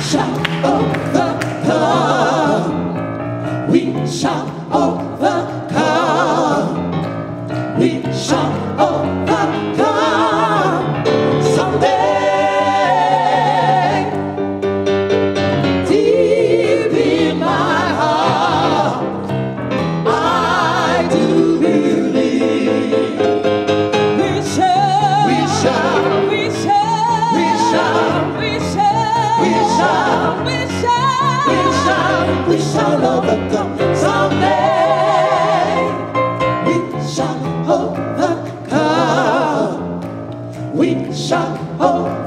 shall overcome. We shall overcome. We shall overcome someday. Deep in my heart, I do believe we shall, we shall, we shall, we shall, we shall, we shall, we shall, we shall, we shall overcome someday. We shall overcome. We shall overcome.